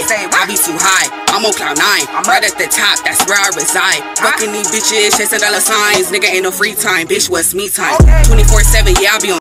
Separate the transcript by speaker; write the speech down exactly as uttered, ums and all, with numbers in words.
Speaker 1: I be too high, I'm on cloud nine. Right at the top, that's where I reside. Fucking these bitches, chasing dollar signs. Nigga ain't no free time, bitch, what's me time? twenty-four seven, yeah, I be on